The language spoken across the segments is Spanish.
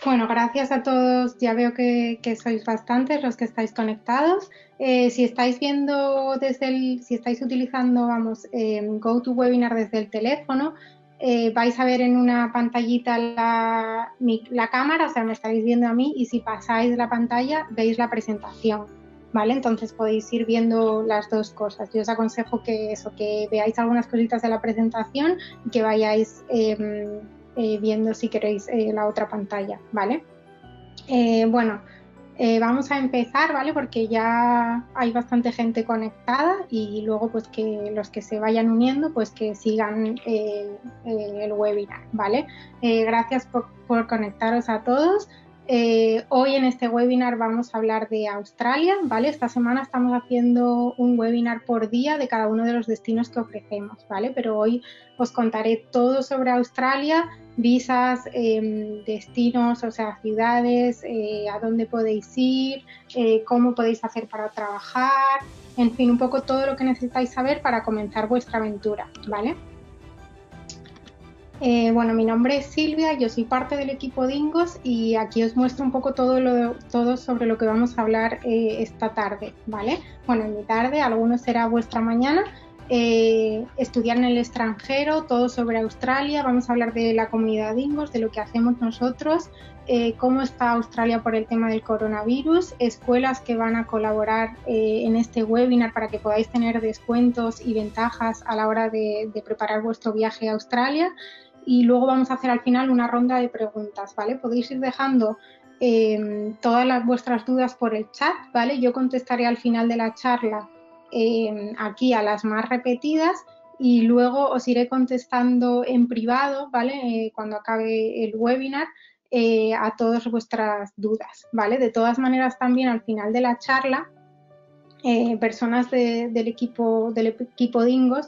Bueno, gracias a todos. Ya veo que sois bastantes los que estáis conectados. Si estáis viendo si estáis utilizando, vamos, GoToWebinar desde el teléfono, vais a ver en una pantallita la cámara, o sea, me estáis viendo a mí, y si pasáis la pantalla veis la presentación, ¿vale? Entonces podéis ir viendo las dos cosas. Yo os aconsejo que veáis algunas cositas de la presentación y que vayáis viendo si queréis la otra pantalla, ¿vale? Bueno, vamos a empezar, ¿vale? Porque ya hay bastante gente conectada y luego pues que los que se vayan uniendo pues que sigan el webinar, ¿vale? Gracias por conectaros a todos. Hoy en este webinar vamos a hablar de Australia, ¿vale? Esta semana estamos haciendo un webinar por día de cada uno de los destinos que ofrecemos, ¿vale? Pero hoy os contaré todo sobre Australia, visas, destinos, o sea, ciudades, a dónde podéis ir, cómo podéis hacer para trabajar, en fin, un poco todo lo que necesitáis saber para comenzar vuestra aventura, ¿vale? Bueno, mi nombre es Silvia, yo soy parte del equipo Dingos y aquí os muestro un poco todo sobre lo que vamos a hablar esta tarde, ¿vale? Bueno, en mi tarde, algunos será vuestra mañana. Estudiar en el extranjero, todo sobre Australia, vamos a hablar de la comunidad Dingos, de lo que hacemos nosotros, cómo está Australia por el tema del coronavirus, escuelas que van a colaborar en este webinar para que podáis tener descuentos y ventajas a la hora de preparar vuestro viaje a Australia. Y luego vamos a hacer al final una ronda de preguntas, ¿vale? Podéis ir dejando todas vuestras dudas por el chat, ¿vale? Yo contestaré al final de la charla aquí a las más repetidas y luego os iré contestando en privado, ¿vale? Cuando acabe el webinar a todas vuestras dudas, ¿vale? De todas maneras también al final de la charla personas del equipo Dingos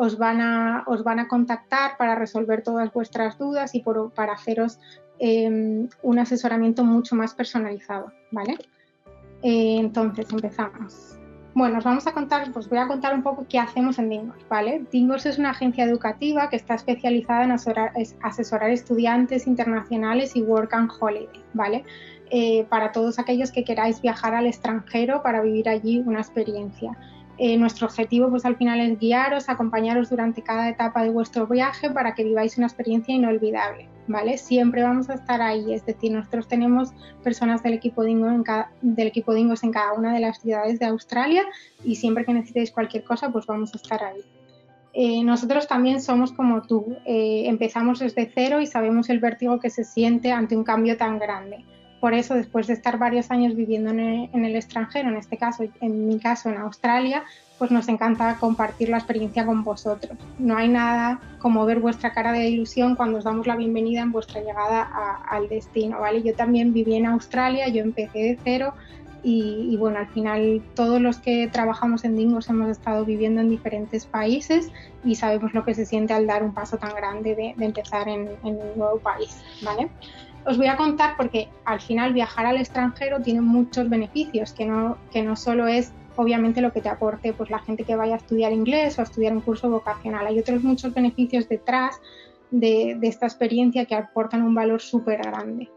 os van a contactar para resolver todas vuestras dudas y para haceros un asesoramiento mucho más personalizado, ¿vale? Entonces empezamos. Bueno, os voy a contar un poco qué hacemos en Dingos, ¿vale? Dingos es una agencia educativa que está especializada en asesorar estudiantes internacionales y work and holiday, ¿vale? Para todos aquellos que queráis viajar al extranjero para vivir allí una experiencia. Nuestro objetivo pues al final es guiaros, acompañaros durante cada etapa de vuestro viaje para que viváis una experiencia inolvidable, ¿vale? Siempre vamos a estar ahí, es decir, nosotros tenemos personas del equipo Dingos en cada una de las ciudades de Australia y siempre que necesitéis cualquier cosa pues vamos a estar ahí. Nosotros también somos como tú, empezamos desde cero y sabemos el vértigo que se siente ante un cambio tan grande. Por eso, después de estar varios años viviendo en el extranjero, en mi caso en Australia, pues nos encanta compartir la experiencia con vosotros. No hay nada como ver vuestra cara de ilusión cuando os damos la bienvenida en vuestra llegada al destino, ¿vale? Yo también viví en Australia, yo empecé de cero y bueno, al final todos los que trabajamos en Dingos hemos estado viviendo en diferentes países y sabemos lo que se siente al dar un paso tan grande de empezar en un nuevo país, ¿vale? Os voy a contar porque al final viajar al extranjero tiene muchos beneficios, que no solo es obviamente lo que te aporte pues la gente que vaya a estudiar inglés o a estudiar un curso vocacional. Hay otros muchos beneficios detrás de esta experiencia que aportan un valor súper grande.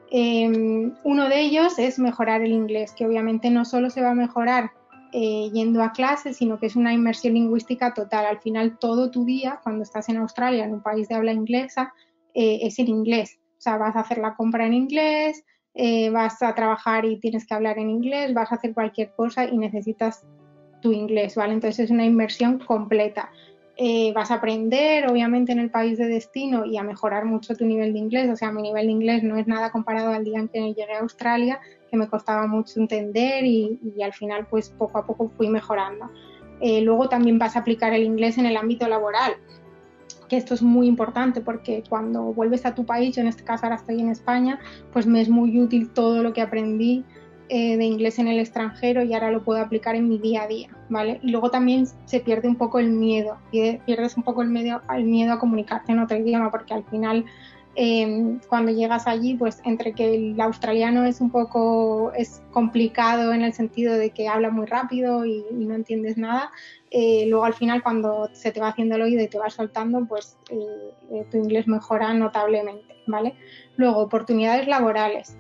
Uno de ellos es mejorar el inglés, que obviamente no solo se va a mejorar yendo a clases, sino que es una inmersión lingüística total. Al final todo tu día, cuando estás en Australia, en un país de habla inglesa, es en inglés. O sea, vas a hacer la compra en inglés, vas a trabajar y tienes que hablar en inglés, vas a hacer cualquier cosa y necesitas tu inglés, ¿vale? Entonces es una inmersión completa. Vas a aprender, obviamente, en el país de destino y a mejorar mucho tu nivel de inglés. O sea, mi nivel de inglés no es nada comparado al día en que llegué a Australia, que me costaba mucho entender y al final, pues poco a poco fui mejorando. Luego también vas a aplicar el inglés en el ámbito laboral, que esto es muy importante porque cuando vuelves a tu país, yo en este caso ahora estoy en España, pues me es muy útil todo lo que aprendí de inglés en el extranjero y ahora lo puedo aplicar en mi día a día, ¿vale? Y luego también se pierde un poco el miedo, pierdes un poco el miedo a comunicarte en otro idioma porque al final Cuando llegas allí, pues entre que el australiano es complicado en el sentido de que habla muy rápido y no entiendes nada, luego al final cuando se te va haciendo el oído y te vas soltando, pues tu inglés mejora notablemente, ¿vale? Luego, oportunidades laborales.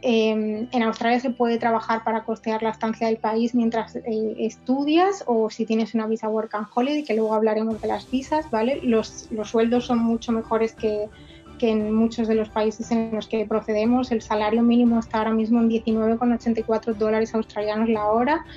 En Australia se puede trabajar para costear la estancia del país mientras estudias, o si tienes una visa Work and Holiday, que luego hablaremos de las visas, ¿vale? Los sueldos son mucho mejores que en muchos de los países en los que procedemos. El salario mínimo está ahora mismo en 19,84 dólares australianos la hora.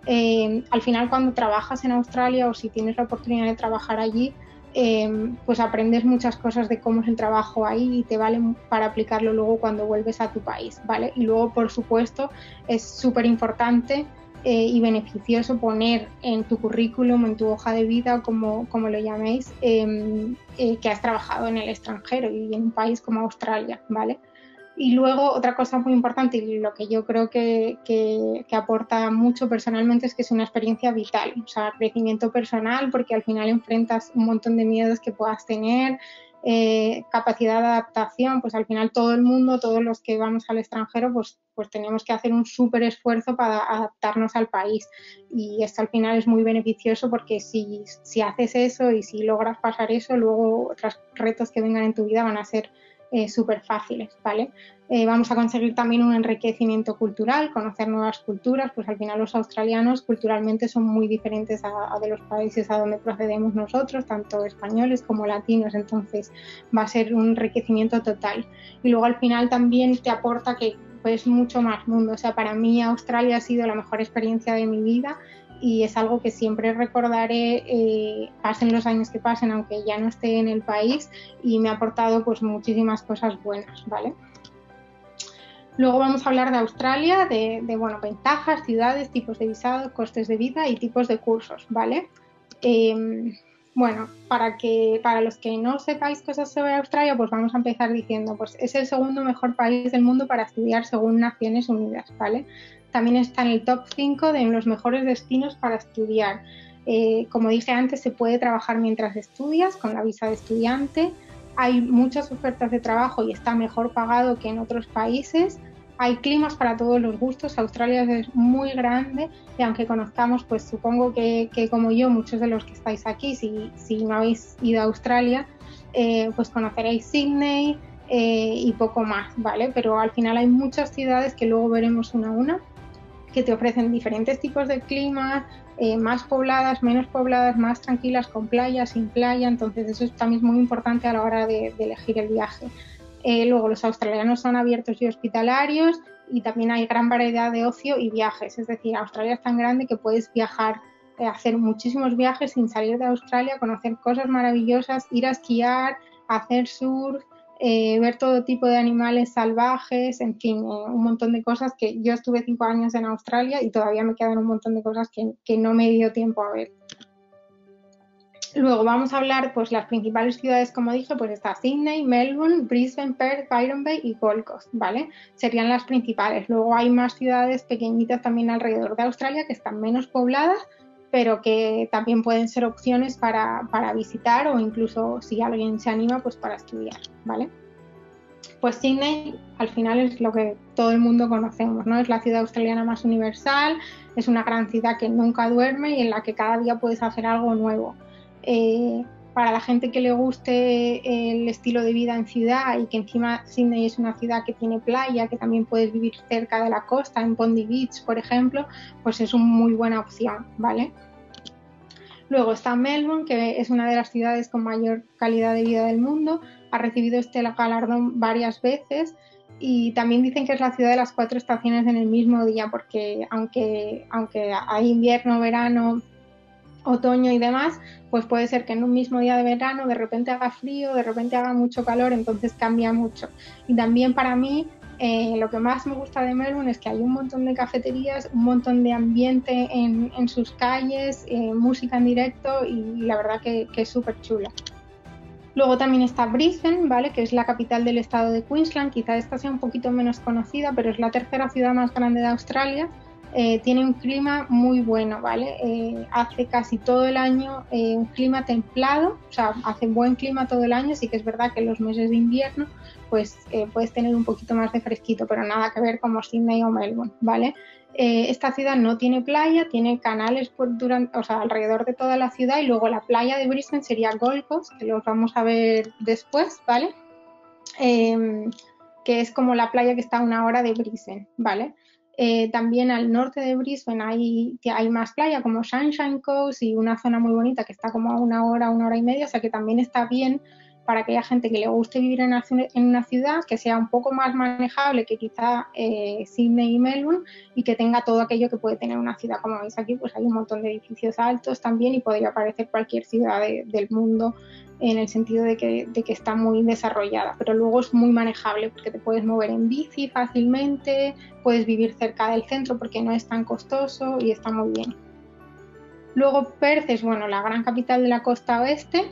Al final, cuando trabajas en Australia o si tienes la oportunidad de trabajar allí, pues aprendes muchas cosas de cómo es el trabajo ahí y te vale para aplicarlo luego cuando vuelves a tu país, ¿vale? Y luego, por supuesto, es súper importante y beneficioso poner en tu currículum, en tu hoja de vida, como lo llaméis, que has trabajado en el extranjero y en un país como Australia, ¿vale? Y luego otra cosa muy importante y lo que yo creo que aporta mucho personalmente es que es una experiencia vital, o sea, crecimiento personal, porque al final enfrentas un montón de miedos que puedas tener, capacidad de adaptación, pues al final todo el mundo, todos los que vamos al extranjero, pues tenemos que hacer un súper esfuerzo para adaptarnos al país, y esto al final es muy beneficioso porque si haces eso y si logras pasar eso, luego otros retos que vengan en tu vida van a ser súper fáciles, ¿vale? Vamos a conseguir también un enriquecimiento cultural, conocer nuevas culturas, pues al final los australianos culturalmente son muy diferentes a de los países a donde procedemos nosotros, tanto españoles como latinos, entonces va a ser un enriquecimiento total. Y luego al final también te aporta que pues mucho más mundo, o sea, para mí Australia ha sido la mejor experiencia de mi vida y es algo que siempre recordaré, pasen los años que pasen, aunque ya no esté en el país, y me ha aportado pues muchísimas cosas buenas, ¿vale? Luego vamos a hablar de Australia, de bueno, ventajas, ciudades, tipos de visado, costes de vida y tipos de cursos, ¿vale? Bueno, para los que no sepáis cosas sobre Australia, pues vamos a empezar diciendo, pues es el segundo mejor país del mundo para estudiar según Naciones Unidas, ¿vale? También está en el top 5 de los mejores destinos para estudiar. Como dije antes, se puede trabajar mientras estudias con la visa de estudiante. Hay muchas ofertas de trabajo y está mejor pagado que en otros países. Hay climas para todos los gustos. Australia es muy grande y aunque conozcamos, pues supongo que como yo, muchos de los que estáis aquí, si no habéis ido a Australia, pues conoceréis Sydney y poco más, ¿vale? Pero al final hay muchas ciudades que luego veremos una a una, que te ofrecen diferentes tipos de clima, más pobladas, menos pobladas, más tranquilas, con playa, sin playa, entonces eso también es muy importante a la hora de elegir el viaje. Luego los australianos son abiertos y hospitalarios y también hay gran variedad de ocio y viajes, es decir, Australia es tan grande que puedes viajar, hacer muchísimos viajes sin salir de Australia, conocer cosas maravillosas, ir a esquiar, hacer surf, ver todo tipo de animales salvajes, en fin, un montón de cosas que yo estuve 5 años en Australia y todavía me quedan un montón de cosas que no me dio tiempo a ver. Luego vamos a hablar, pues las principales ciudades, como dije, pues está Sydney, Melbourne, Brisbane, Perth, Byron Bay y Gold Coast, ¿vale? Serían las principales. Luego hay más ciudades pequeñitas también alrededor de Australia que están menos pobladas, pero que también pueden ser opciones para visitar o incluso si alguien se anima, pues para estudiar, ¿vale? Pues Sydney al final es lo que todo el mundo conocemos, ¿no? Es la ciudad australiana más universal, es una gran ciudad que nunca duerme y en la que cada día puedes hacer algo nuevo. Para la gente que le guste el estilo de vida en ciudad y que encima Sydney es una ciudad que tiene playa, que también puedes vivir cerca de la costa, en Bondi Beach, por ejemplo, pues es una muy buena opción, ¿vale? Luego está Melbourne, que es una de las ciudades con mayor calidad de vida del mundo, ha recibido este galardón varias veces y también dicen que es la ciudad de las 4 estaciones en el mismo día, porque aunque hay invierno, verano, otoño y demás, pues puede ser que en un mismo día de verano de repente haga frío, de repente haga mucho calor, entonces cambia mucho. Y también para mí lo que más me gusta de Melbourne es que hay un montón de cafeterías, un montón de ambiente en sus calles, música en directo y la verdad que es súper chula. Luego también está Brisbane, ¿vale? Que es la capital del estado de Queensland, quizá esta sea un poquito menos conocida, pero es la tercera ciudad más grande de Australia. tiene un clima muy bueno, ¿vale? Hace casi todo el año un clima templado, o sea, hace buen clima todo el año, sí que es verdad que en los meses de invierno pues puedes tener un poquito más de fresquito, pero nada que ver como Sydney o Melbourne, ¿vale? Esta ciudad no tiene playa, tiene canales o sea, alrededor de toda la ciudad, y luego la playa de Brisbane sería Gold Coast, que los vamos a ver después, ¿vale? Que es como la playa que está a 1 hora de Brisbane, ¿vale? También al norte de Brisbane hay más playa como Sunshine Coast y una zona muy bonita que está como a 1 hora, 1 hora y media, o sea que también está bien para aquella gente que le guste vivir en una ciudad que sea un poco más manejable que quizá Sydney y Melbourne, y que tenga todo aquello que puede tener una ciudad. Como veis aquí, pues hay un montón de edificios altos también, y podría parecer cualquier ciudad del mundo en el sentido de que está muy desarrollada, pero luego es muy manejable porque te puedes mover en bici fácilmente, puedes vivir cerca del centro porque no es tan costoso y está muy bien. Luego Perth es, bueno, la gran capital de la costa oeste.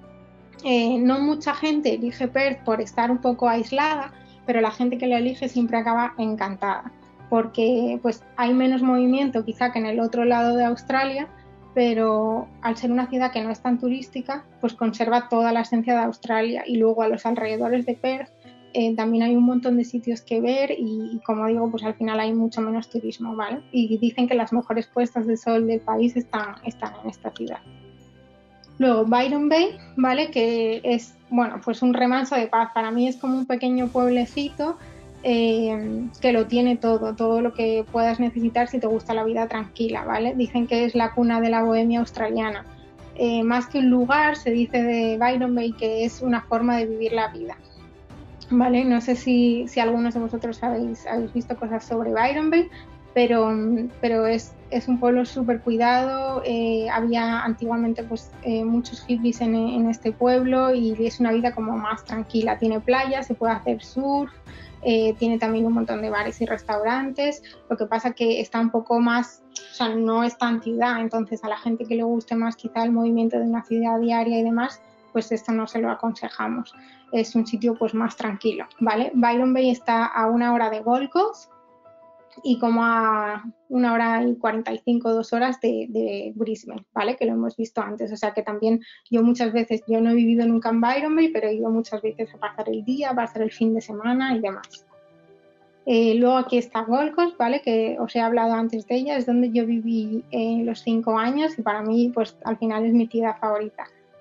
No mucha gente elige Perth por estar un poco aislada, pero la gente que la elige siempre acaba encantada, porque pues hay menos movimiento quizá que en el otro lado de Australia, pero al ser una ciudad que no es tan turística, pues conserva toda la esencia de Australia. Y luego a los alrededores de Perth también hay un montón de sitios que ver, y como digo, pues al final hay mucho menos turismo, ¿vale? Y dicen que las mejores puestas de sol del país están en esta ciudad. Luego Byron Bay, ¿vale? Que es, bueno, pues un remanso de paz. Para mí es como un pequeño pueblecito que lo tiene todo lo que puedas necesitar si te gusta la vida tranquila, ¿vale? Dicen que es la cuna de la bohemia australiana. Más que un lugar, se dice de Byron Bay que es una forma de vivir la vida, ¿vale? No sé si algunos de vosotros habéis visto cosas sobre Byron Bay, pero es un pueblo súper cuidado. Había antiguamente pues muchos hippies en este pueblo, y es una vida como más tranquila. Tiene playa, se puede hacer surf, tiene también un montón de bares y restaurantes. Lo que pasa que está un poco más, o sea, no es tan ciudad, entonces a la gente que le guste más quizá el movimiento de una ciudad diaria y demás, pues esto no se lo aconsejamos. Es un sitio pues más tranquilo, ¿vale? Byron Bay está a 1 hora de Gold Coast y como a 1 hora y 45, 2 horas de Brisbane, ¿vale? Que lo hemos visto antes. O sea que también yo no he vivido nunca en Byron Bay, pero he ido muchas veces a pasar el día, a pasar el fin de semana y demás. Luego aquí está Gold Coast, ¿vale? Que os he hablado antes de ella, es donde yo viví los 5 años, y para mí pues al final es mi ciudad favorita.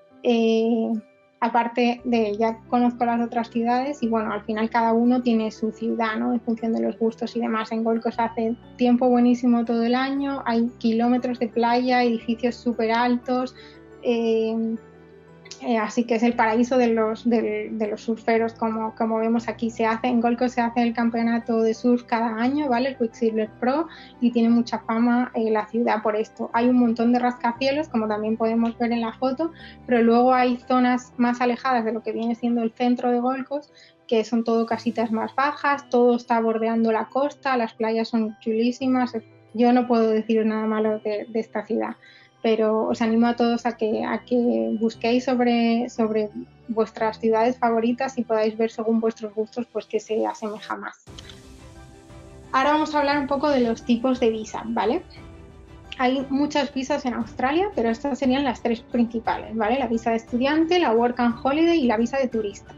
Aparte de, ya conozco las otras ciudades, y bueno, al final cada uno tiene su ciudad, ¿no? En función de los gustos y demás. En Gold Coast hace tiempo buenísimo todo el año, hay kilómetros de playa, edificios súper altos, así que es el paraíso de los surferos, como vemos aquí. En Gold Coast se hace el campeonato de surf cada año, ¿vale? El Quicksilver Pro, y tiene mucha fama la ciudad por esto. Hay un montón de rascacielos, como también podemos ver en la foto, pero luego hay zonas más alejadas de lo que viene siendo el centro de Gold Coast, que son todo casitas más bajas, todo está bordeando la costa, las playas son chulísimas. Yo no puedo deciros nada malo de esta ciudad, pero os animo a todos a que busquéis sobre vuestras ciudades favoritas y podáis ver según vuestros gustos pues que se asemeja más. Ahora vamos a hablar un poco de los tipos de visa, ¿vale? Hay muchas visas en Australia, pero estas serían las 3 principales, ¿vale? La visa de estudiante, la Work and Holiday y la visa de turista.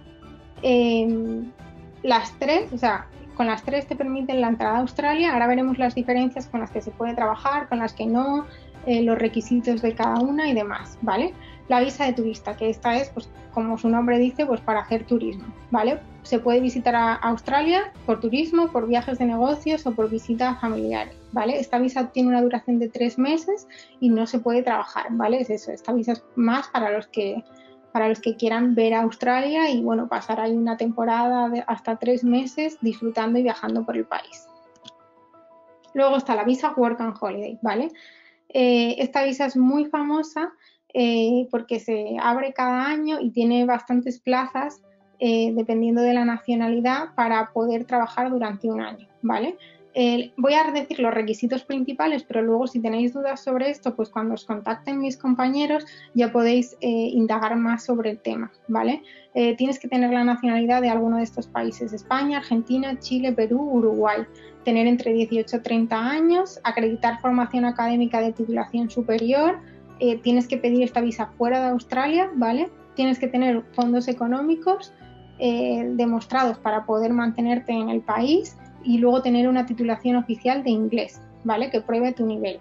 Las 3, o sea, con las 3 te permiten la entrada a Australia. Ahora veremos las diferencias con las que se puede trabajar, con las que no, los requisitos de cada una y demás, ¿vale? La visa de turista, que esta es, pues, como su nombre dice, pues para hacer turismo, ¿vale? Se puede visitar a Australia por turismo, por viajes de negocios o por visita familiar, ¿vale? Esta visa tiene una duración de 3 meses y no se puede trabajar, ¿vale? Es eso, esta visa es más para los que quieran ver a Australia y, bueno, pasar ahí una temporada de hasta 3 meses disfrutando y viajando por el país. Luego está la visa Work and Holiday, ¿vale? Esta visa es muy famosa porque se abre cada año y tiene bastantes plazas dependiendo de la nacionalidad para poder trabajar durante un año, ¿vale? Voy a decir los requisitos principales, pero luego si tenéis dudas sobre esto, pues cuando os contacten mis compañeros ya podéis indagar más sobre el tema, ¿vale? Tienes que tener la nacionalidad de alguno de estos países: España, Argentina, Chile, Perú, Uruguay. Tener entre 18 y 30 años, acreditar formación académica de titulación superior, tienes que pedir esta visa fuera de Australia, ¿vale? Tienes que tener fondos económicos demostrados para poder mantenerte en el país y luego tener una titulación oficial de inglés, ¿vale? Que pruebe tu nivel.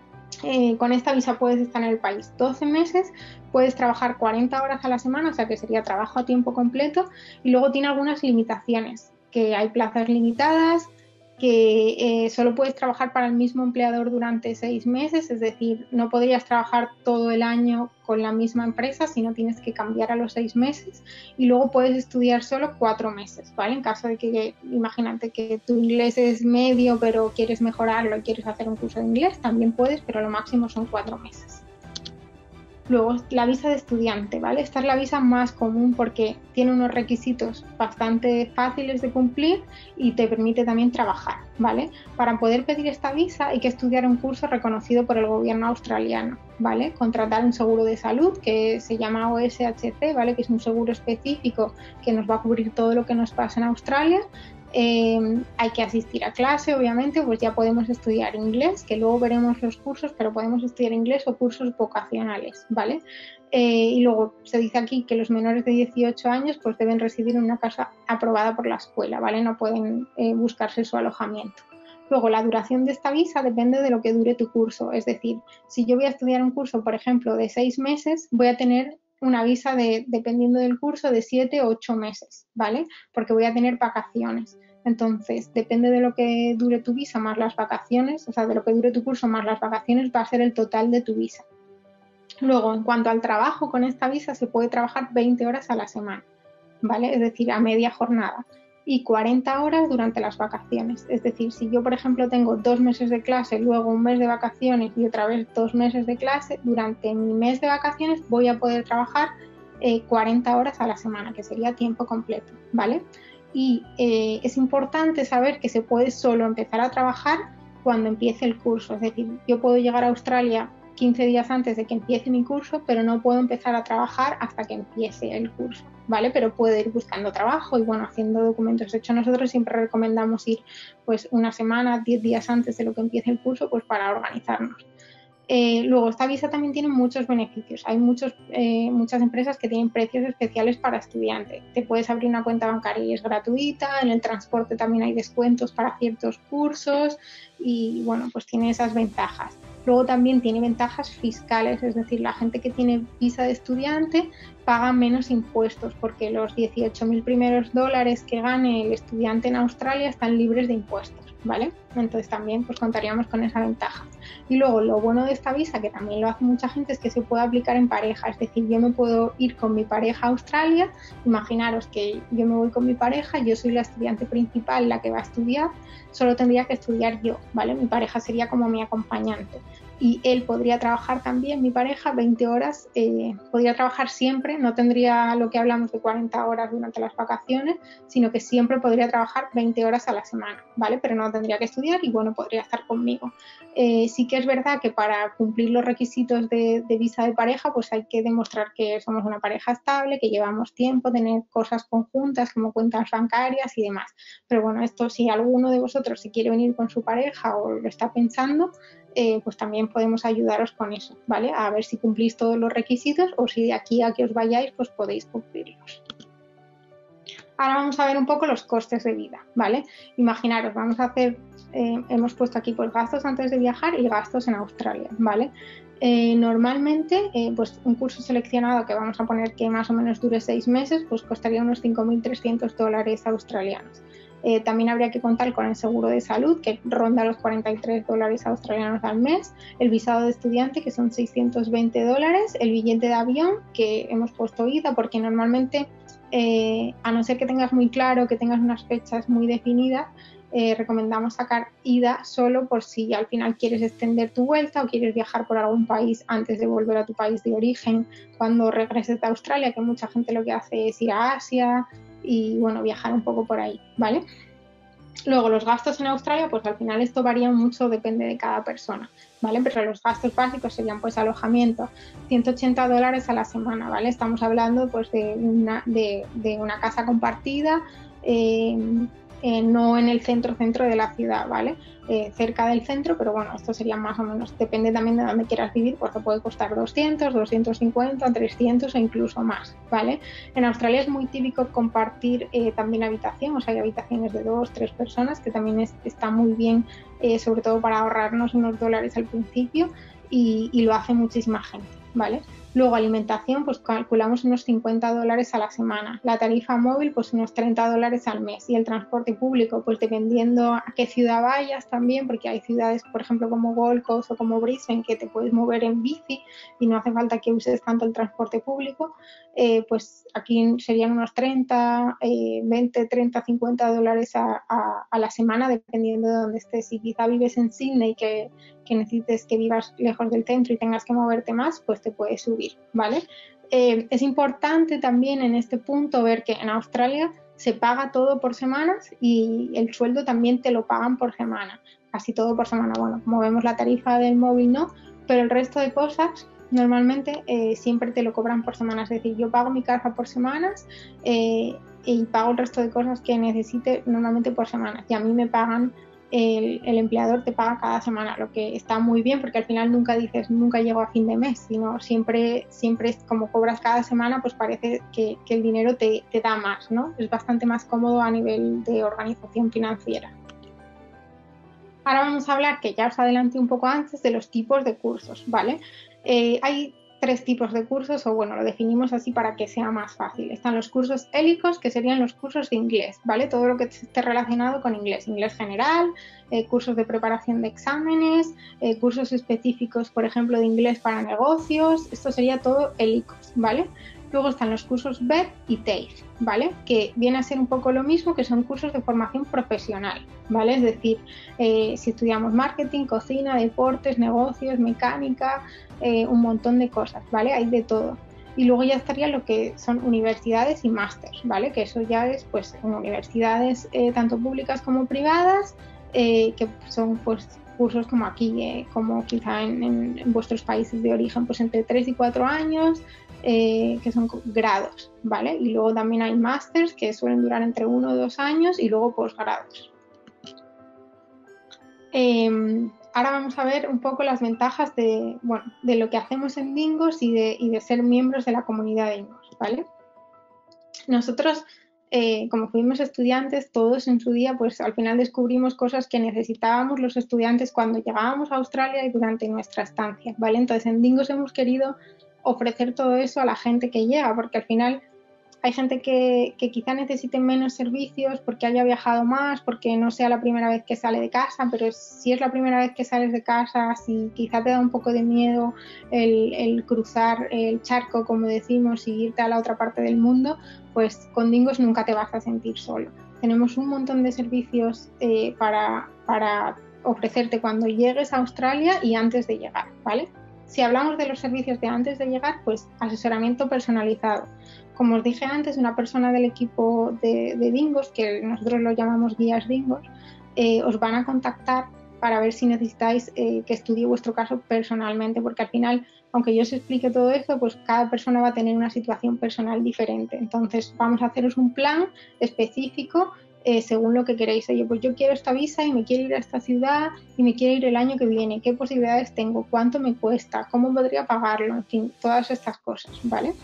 Con esta visa puedes estar en el país 12 meses, puedes trabajar 40 horas a la semana, o sea que sería trabajo a tiempo completo, y luego tiene algunas limitaciones, que hay plazas limitadas, que solo puedes trabajar para el mismo empleador durante 6 meses, es decir, no podrías trabajar todo el año con la misma empresa, sino tienes que cambiar a los 6 meses, y luego puedes estudiar solo 4 meses, ¿vale? En caso de que, imagínate que tu inglés es medio, pero quieres mejorarlo y quieres hacer un curso de inglés, también puedes, pero lo máximo son 4 meses. Luego, la visa de estudiante, ¿vale? Esta es la visa más común porque tiene unos requisitos bastante fáciles de cumplir y te permite también trabajar, ¿vale? Para poder pedir esta visa hay que estudiar un curso reconocido por el gobierno australiano, ¿vale? Contratar un seguro de salud que se llama OSHC, ¿vale? Que es un seguro específico que nos va a cubrir todo lo que nos pasa en Australia. Hay que asistir a clase, obviamente, pues ya podemos estudiar inglés, que luego veremos los cursos, pero podemos estudiar inglés o cursos vocacionales, ¿vale? Y luego se dice aquí que los menores de 18 años pues deben residir en una casa aprobada por la escuela, ¿vale? No pueden buscarse su alojamiento. Luego, la duración de esta visa depende de lo que dure tu curso, es decir, si yo voy a estudiar un curso, por ejemplo, de 6 meses, voy a tener una visa dependiendo del curso, de 7 o 8 meses, ¿vale? Porque voy a tener vacaciones. Entonces, depende de lo que dure tu visa más las vacaciones, o sea, de lo que dure tu curso más las vacaciones, va a ser el total de tu visa. Luego, en cuanto al trabajo, con esta visa se puede trabajar 20 horas a la semana, ¿vale? Es decir, a media jornada. Y 40 horas durante las vacaciones. Es decir, si yo, por ejemplo, tengo 2 meses de clase, luego un mes de vacaciones y otra vez 2 meses de clase, durante mi mes de vacaciones voy a poder trabajar 40 horas a la semana, que sería tiempo completo, ¿vale? Y es importante saber que se puede solo empezar a trabajar cuando empiece el curso. Es decir, yo puedo llegar a Australia 15 días antes de que empiece mi curso, pero no puedo empezar a trabajar hasta que empiece el curso, ¿vale? Pero puedo ir buscando trabajo y, bueno, haciendo documentos. De hecho, nosotros siempre recomendamos ir pues una semana, 10 días antes de lo que empiece el curso, pues para organizarnos. Luego, esta visa también tiene muchos beneficios. Hay muchas empresas que tienen precios especiales para estudiantes. Te puedes abrir una cuenta bancaria y es gratuita. En el transporte también hay descuentos para ciertos cursos y, bueno, pues tiene esas ventajas. Luego también tiene ventajas fiscales, es decir, la gente que tiene visa de estudiante paga menos impuestos porque los 18.000 primeros dólares que gane el estudiante en Australia están libres de impuestos, ¿vale? Entonces también pues contaríamos con esa ventaja. Y luego lo bueno de esta visa, que también lo hace mucha gente, es que se puede aplicar en pareja, es decir, yo me puedo ir con mi pareja a Australia. Imaginaros que yo me voy con mi pareja, yo soy la estudiante principal, la que va a estudiar, solo tendría que estudiar yo, ¿vale? Mi pareja sería como mi acompañante. Y él podría trabajar también, mi pareja, 20 horas, podría trabajar siempre, no tendría lo que hablamos de 40 horas durante las vacaciones, sino que siempre podría trabajar 20 horas a la semana, ¿vale? Pero no tendría que estudiar y, bueno, podría estar conmigo. Sí que es verdad que para cumplir los requisitos de visa de pareja, pues hay que demostrar que somos una pareja estable, que llevamos tiempo, tener cosas conjuntas como cuentas bancarias y demás. Pero bueno, esto, si alguno de vosotros se quiere venir con su pareja o lo está pensando, pues también podemos ayudaros con eso, ¿vale? A ver si cumplís todos los requisitos o si de aquí a que os vayáis, pues podéis cumplirlos. Ahora vamos a ver un poco los costes de vida, ¿vale? Imaginaros, vamos a hacer, hemos puesto aquí pues gastos antes de viajar y gastos en Australia, ¿vale? Normalmente, pues un curso seleccionado que vamos a poner que más o menos dure 6 meses, pues costaría unos 5.300 dólares australianos. También habría que contar con el seguro de salud, que ronda los 43 dólares australianos al mes, el visado de estudiante, que son 620 dólares, el billete de avión, que hemos puesto ida, porque normalmente, a no ser que tengas muy claro, que tengas unas fechas muy definidas, recomendamos sacar ida solo por si al final quieres extender tu vuelta o quieres viajar por algún país antes de volver a tu país de origen cuando regreses de Australia, que mucha gente lo que hace es ir a Asia y, bueno, viajar un poco por ahí, ¿vale? Luego, los gastos en Australia, pues al final esto varía mucho, depende de cada persona, ¿vale? Pero los gastos básicos serían pues alojamiento, $180 a la semana, ¿vale? Estamos hablando pues de una casa compartida, no en el centro de la ciudad, ¿vale? Cerca del centro, pero bueno, esto sería más o menos, depende también de dónde quieras vivir, pues te puede costar 200, 250, 300 o incluso más, ¿vale? En Australia es muy típico compartir también habitación, o sea, hay habitaciones de 2, 3 personas, que también está muy bien, sobre todo para ahorrarnos unos dólares al principio, y lo hace muchísima gente, ¿vale? Luego alimentación, pues calculamos unos $50 a la semana. La tarifa móvil, pues unos $30 al mes. Y el transporte público, pues dependiendo a qué ciudad vayas también, porque hay ciudades, por ejemplo, como Gold Coast o como Brisbane, que te puedes mover en bici y no hace falta que uses tanto el transporte público. Pues aquí serían unos 30, 20, 30, $50 a la semana, dependiendo de dónde estés. Si quizá vives en Sydney, que necesites que vivas lejos del centro y tengas que moverte más, pues te puedes subir, ¿vale? Es importante también en este punto ver que en Australia se paga todo por semanas y el sueldo también te lo pagan por semana, casi todo por semana. Bueno, como vemos la tarifa del móvil no, pero el resto de cosas normalmente siempre te lo cobran por semanas. Es decir, yo pago mi casa por semanas y pago el resto de cosas que necesite normalmente por semanas, y a mí me pagan, el empleador te paga cada semana, lo que está muy bien porque al final nunca dices nunca llego a fin de mes, sino siempre es como cobras cada semana, pues parece que el dinero te da más, ¿no? Es bastante más cómodo a nivel de organización financiera. Ahora vamos a hablar, que ya os adelanté un poco antes, de los tipos de cursos, ¿vale? Hay 3 tipos de cursos, o bueno, lo definimos así para que sea más fácil. Están los cursos ELICOS, que serían los cursos de inglés, ¿vale? Todo lo que esté relacionado con inglés, inglés general, cursos de preparación de exámenes, cursos específicos, por ejemplo, de inglés para negocios, esto sería todo ELICOS, ¿vale? Luego están los cursos BED y TAFE, ¿vale? Que viene a ser un poco lo mismo, que son cursos de formación profesional, ¿vale? Es decir, si estudiamos marketing, cocina, deportes, negocios, mecánica, un montón de cosas, ¿vale? Hay de todo. Y luego ya estaría lo que son universidades y másters, ¿vale? Que eso ya es, pues, en universidades tanto públicas como privadas, que son, pues, cursos como aquí, como quizá en vuestros países de origen, pues entre 3 y 4 años, que son grados, ¿vale? Y luego también hay másters que suelen durar entre 1 o 2 años, y luego posgrados. Ahora vamos a ver un poco las ventajas de lo que hacemos en Dingos y de ser miembros de la comunidad de Dingos, ¿vale? Nosotros, como fuimos estudiantes, todos en su día, pues al final descubrimos cosas que necesitábamos los estudiantes cuando llegábamos a Australia y durante nuestra estancia, ¿vale? Entonces en Dingos hemos querido ofrecer todo eso a la gente que llega, porque al final hay gente que quizá necesite menos servicios porque haya viajado más, porque no sea la primera vez que sale de casa, pero si es la primera vez que sales de casa, si quizá te da un poco de miedo el cruzar el charco, como decimos, y irte a la otra parte del mundo, pues con Dingos nunca te vas a sentir solo. Tenemos un montón de servicios para ofrecerte cuando llegues a Australia y antes de llegar, ¿vale? Si hablamos de los servicios de antes de llegar, pues asesoramiento personalizado. Como os dije antes, una persona del equipo de Dingos, que nosotros lo llamamos guías Dingos, os van a contactar para ver si necesitáis que estudie vuestro caso personalmente, porque al final, aunque yo os explique todo esto, pues cada persona va a tener una situación personal diferente. Entonces vamos a haceros un plan específico según lo que queréis. Oye, pues yo quiero esta visa y me quiero ir a esta ciudad y me quiero ir el año que viene. ¿Qué posibilidades tengo? ¿Cuánto me cuesta? ¿Cómo podría pagarlo? En fin, todas estas cosas, ¿vale?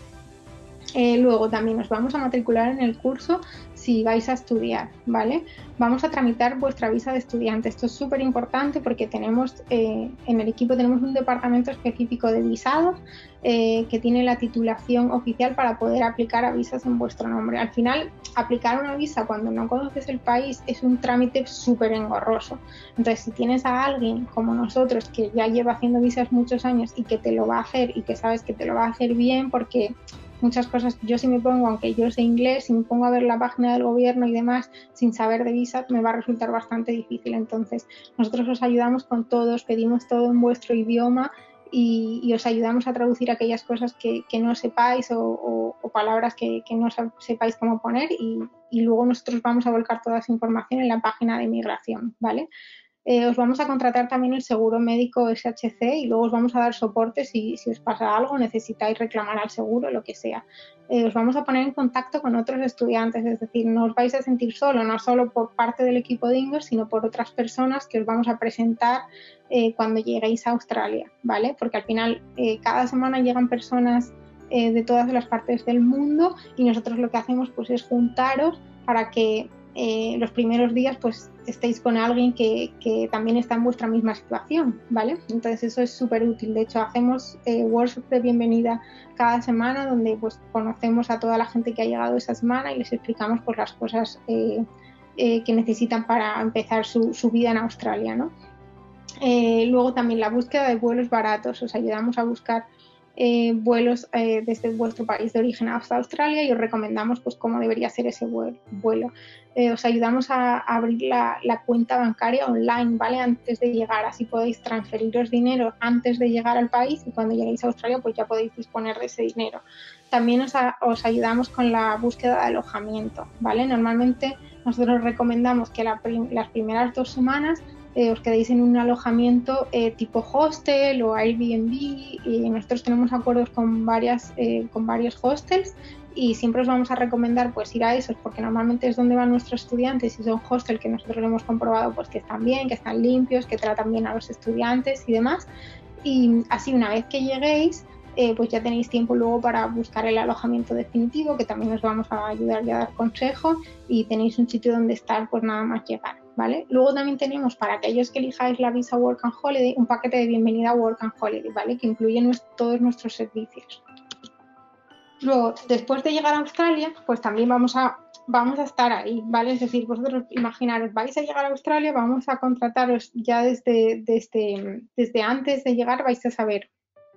Luego también nos vamos a matricular en el curso si vais a estudiar, ¿vale? Vamos a tramitar vuestra visa de estudiante. Esto es súper importante porque tenemos en el equipo tenemos un departamento específico de visados que tiene la titulación oficial para poder aplicar a visas en vuestro nombre. Al final, aplicar una visa cuando no conoces el país es un trámite súper engorroso. Entonces, si tienes a alguien como nosotros que ya lleva haciendo visas muchos años y que te lo va a hacer y que sabes que te lo va a hacer bien, porque muchas cosas, yo si me pongo, aunque yo sé inglés, si me pongo a ver la página del gobierno y demás sin saber de visa, me va a resultar bastante difícil. Entonces, nosotros os ayudamos con todo, os pedimos todo en vuestro idioma y os ayudamos a traducir aquellas cosas que no sepáis o palabras que no sepáis cómo poner y luego nosotros vamos a volcar toda esa información en la página de migración, ¿vale? Os vamos a contratar también el seguro médico SHC y luego os vamos a dar soporte si os pasa algo, necesitáis reclamar al seguro, lo que sea. Os vamos a poner en contacto con otros estudiantes, es decir, no os vais a sentir solo, no solo por parte del equipo de Ingos, sino por otras personas que os vamos a presentar cuando lleguéis a Australia, ¿vale? Porque al final cada semana llegan personas de todas las partes del mundo y nosotros lo que hacemos pues es juntaros para que los primeros días pues estéis con alguien que también está en vuestra misma situación, ¿vale? Entonces eso es súper útil. De hecho, hacemos workshops de bienvenida cada semana donde pues conocemos a toda la gente que ha llegado esa semana y les explicamos pues las cosas que necesitan para empezar su vida en Australia, ¿no? Luego también la búsqueda de vuelos baratos. Os ayudamos a buscar vuelos desde vuestro país de origen hasta Australia y os recomendamos pues cómo debería ser ese vuelo. Os ayudamos a abrir la cuenta bancaria online, ¿vale? Antes de llegar, así podéis transferiros dinero antes de llegar al país y cuando lleguéis a Australia pues ya podéis disponer de ese dinero. También os ayudamos con la búsqueda de alojamiento, ¿vale? Normalmente nosotros recomendamos que las primeras 2 semanas os quedéis en un alojamiento tipo hostel o Airbnb y nosotros tenemos acuerdos con varios hostels y siempre os vamos a recomendar pues ir a esos porque normalmente es donde van nuestros estudiantes y son hostels que nosotros hemos comprobado pues que están bien, que están limpios, que tratan bien a los estudiantes y demás y así una vez que lleguéis pues ya tenéis tiempo luego para buscar el alojamiento definitivo que también os vamos a ayudar y a dar consejo y tenéis un sitio donde estar pues nada más llegar, ¿vale? Luego también tenemos para aquellos que elijáis la visa Work and Holiday un paquete de bienvenida a Work and Holiday, ¿vale? Que incluye todos nuestros servicios. Luego, después de llegar a Australia, pues también vamos a estar ahí, ¿vale? Es decir, vosotros imaginaros, vais a llegar a Australia, vamos a contrataros ya desde antes de llegar, vais a saber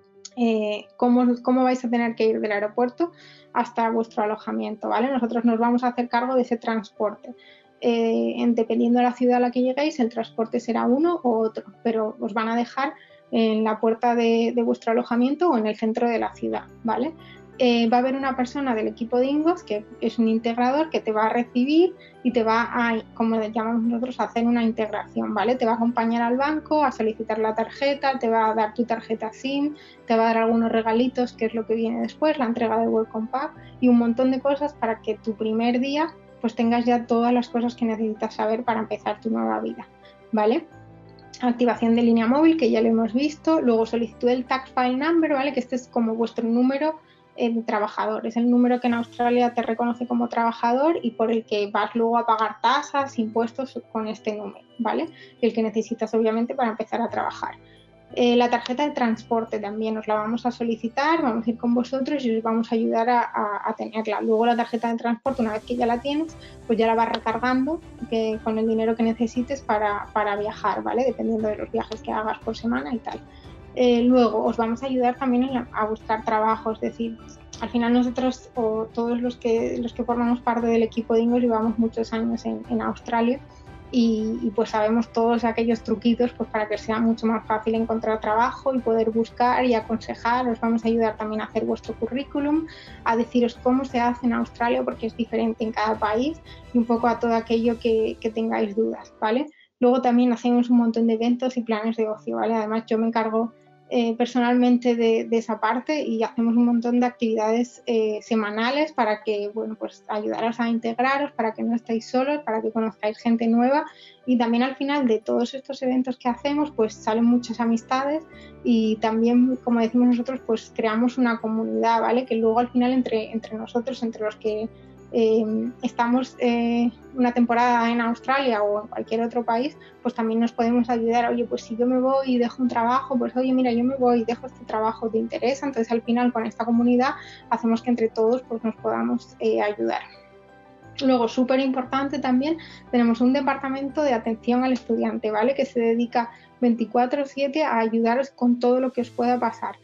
cómo vais a tener que ir del aeropuerto hasta vuestro alojamiento, ¿vale? Nosotros nos vamos a hacer cargo de ese transporte. Dependiendo de la ciudad a la que lleguéis, el transporte será uno u otro, pero os van a dejar en la puerta de vuestro alojamiento o en el centro de la ciudad, ¿vale? Va a haber una persona del equipo de Ingos que es un integrador que te va a recibir y te va a, como le llamamos nosotros, a hacer una integración, ¿vale? Te va a acompañar al banco, a solicitar la tarjeta, te va a dar tu tarjeta SIM, te va a dar algunos regalitos, que es lo que viene después, la entrega del Welcome Pack y un montón de cosas para que tu primer día pues tengas ya todas las cosas que necesitas saber para empezar tu nueva vida, ¿vale? Activación de línea móvil, que ya lo hemos visto, luego solicitud del Tax File Number, ¿vale? Que este es como vuestro número de trabajador, es el número que en Australia te reconoce como trabajador y por el que vas luego a pagar tasas, impuestos con este número, ¿vale? El que necesitas obviamente para empezar a trabajar. La tarjeta de transporte también os la vamos a solicitar, vamos a ir con vosotros y os vamos a ayudar a tenerla. Luego la tarjeta de transporte, una vez que ya la tienes, pues ya la vas recargando con el dinero que necesites para viajar, ¿vale? Dependiendo de los viajes que hagas por semana y tal. Luego os vamos a ayudar también a buscar trabajo, es decir, al final nosotros o todos los que formamos parte del equipo de Ingos llevamos muchos años en Australia y pues sabemos todos aquellos truquitos pues para que sea mucho más fácil encontrar trabajo y poder buscar y aconsejar. Os vamos a ayudar también a hacer vuestro currículum, a deciros cómo se hace en Australia porque es diferente en cada país y un poco a todo aquello que tengáis dudas, ¿vale? Luego también hacemos un montón de eventos y planes de ocio, ¿vale? Además yo me encargo personalmente de esa parte y hacemos un montón de actividades semanales para que, bueno, pues ayudaros a integraros, para que no estéis solos, para que conozcáis gente nueva y también al final de todos estos eventos que hacemos pues salen muchas amistades y también, como decimos nosotros, pues creamos una comunidad, ¿vale? Que luego al final entre nosotros, entre los que estamos una temporada en Australia o en cualquier otro país, pues también nos podemos ayudar. Oye, pues si yo me voy y dejo un trabajo, pues oye, mira, yo me voy y dejo este trabajo, ¿te interesa? Entonces al final con esta comunidad hacemos que entre todos pues nos podamos ayudar. Luego, súper importante también, tenemos un departamento de atención al estudiante, ¿vale? Que se dedica 24/7 a ayudaros con todo lo que os pueda pasar.